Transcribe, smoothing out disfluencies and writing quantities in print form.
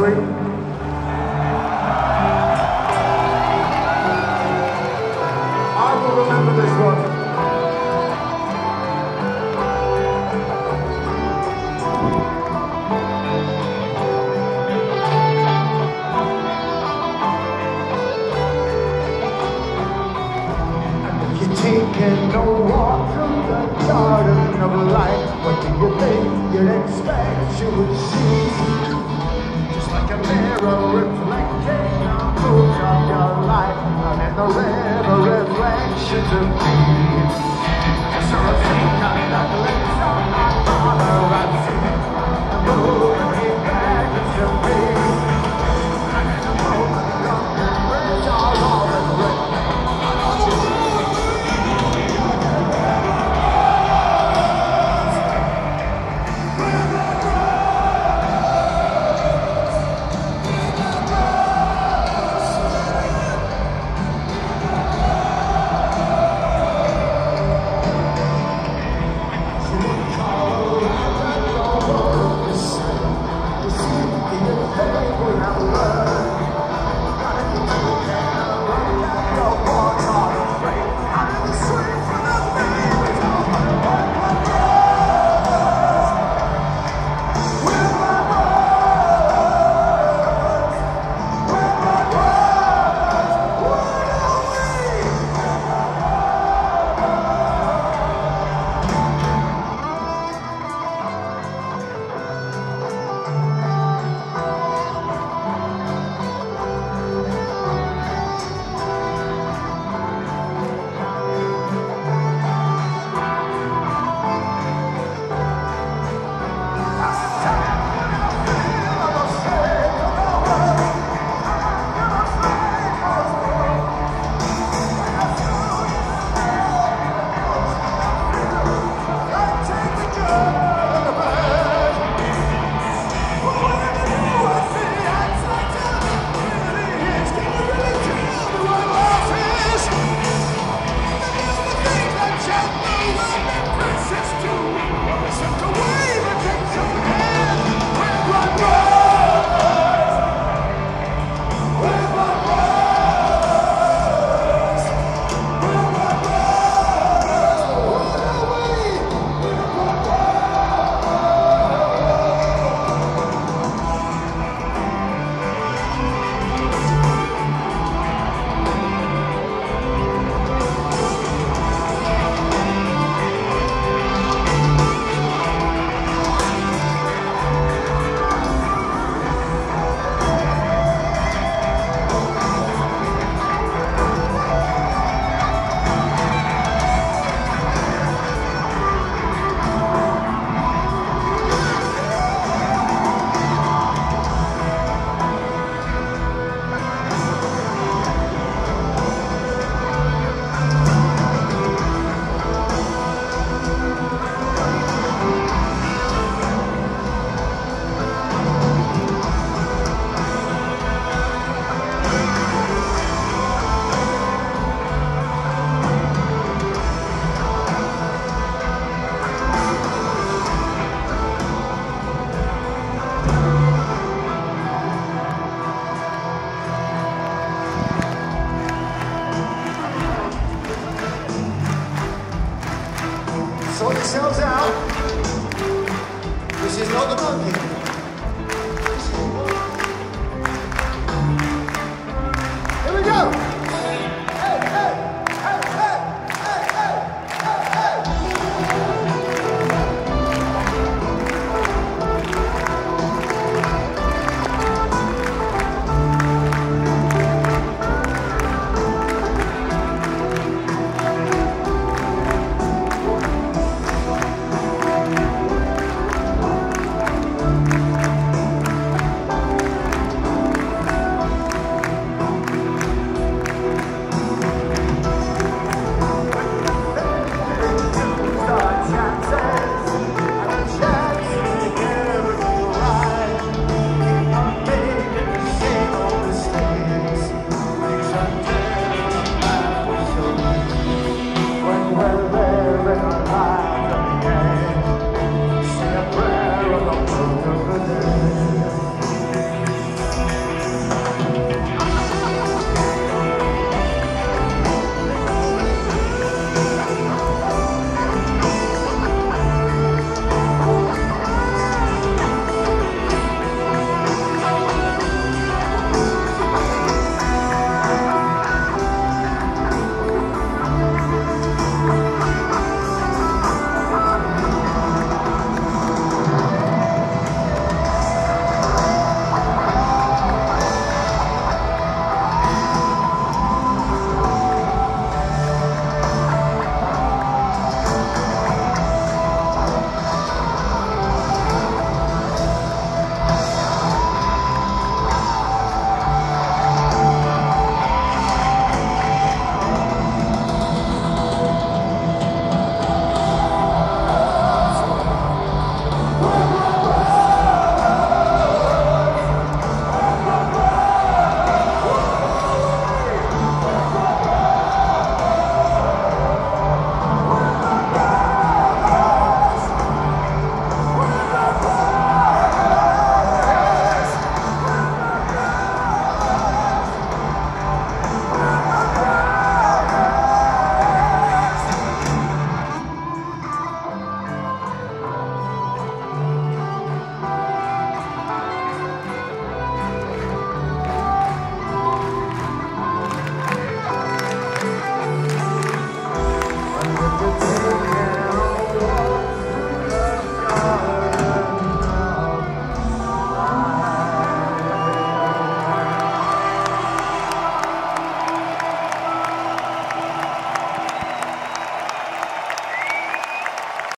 sweet. I will remember this one. You're taking a walk through the garden of light. What do you think you'd expect you would see? Just like a mirror reflecting the mood of your life, and in the river reflections of me. It's a reflection that lives on my father. I've seen it, the moon he beckons to me. And in the moment of the bridge are all in red. Sort yourselves out. This is not the monkey.